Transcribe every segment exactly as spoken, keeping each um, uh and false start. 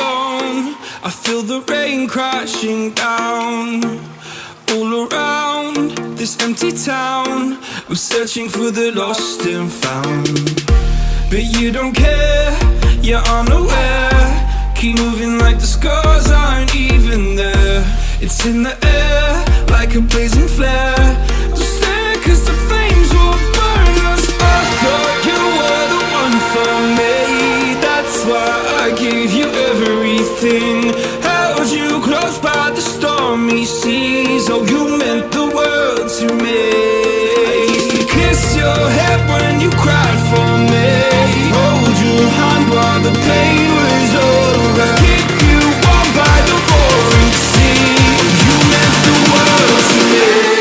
alone. I feel the rain crashing down all around this empty town. I'm searching for the lost and found, but you don't care, you're unaware. Keep moving like the scars aren't even there. It's in the air like a blazing flare. Don't stare cause the flames will burn us. I thought you were the one for me, that's why I gave you everything. Held you close by the stormy seas. Oh, you meant the world to me. I used to kiss your head when you cried for me, hold your hand while the pain was over, keep you warm by the roaring sea. You meant the world to me.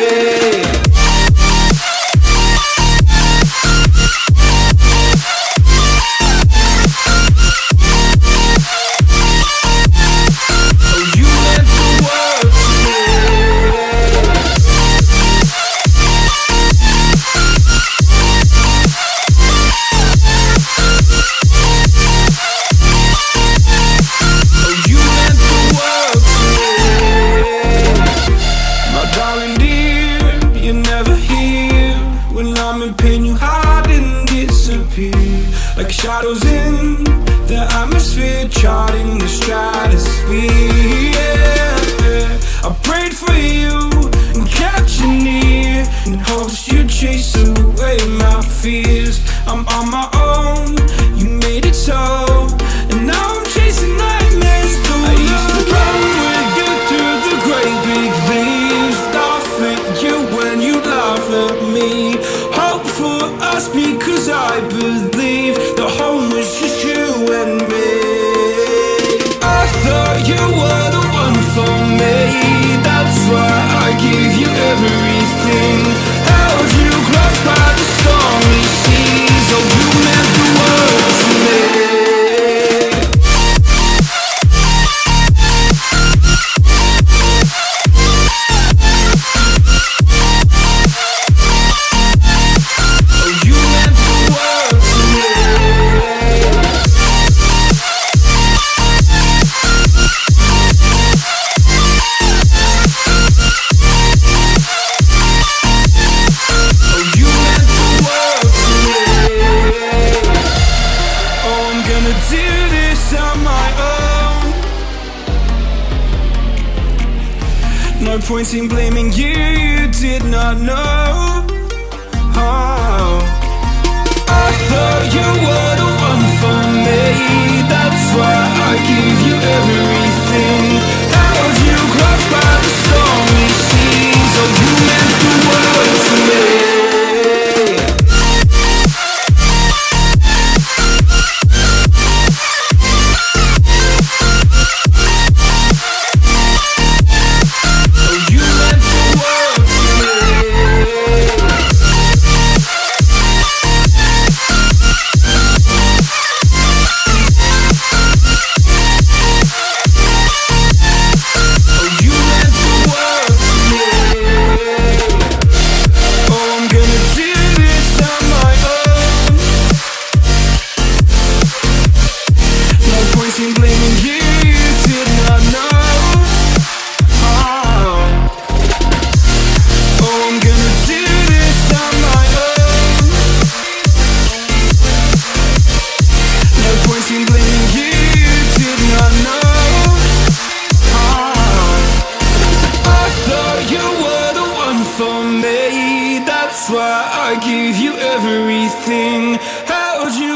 Like shadows in the atmosphere, charting the stratosphere. Yeah. I prayed for you and kept you near, in hopes you'd chase away my fears. I'm on my own, you made it so, and now I'm chasing nightmares through. I used to run with you through the great big leaves, laugh at you when you laugh at me. Hope for us because I believe the home was just you and me. I thought you were the one for me, that's why I gave you everything. Held you close by the stormy seas. Oh, you meant the world to me. No point in blaming you, you did not know. Oh. I thought you were the one for me, that's why I gave you everything. Held you close by the stormy seas. Oh, you meant the world to me. That's why I gave you everything, held you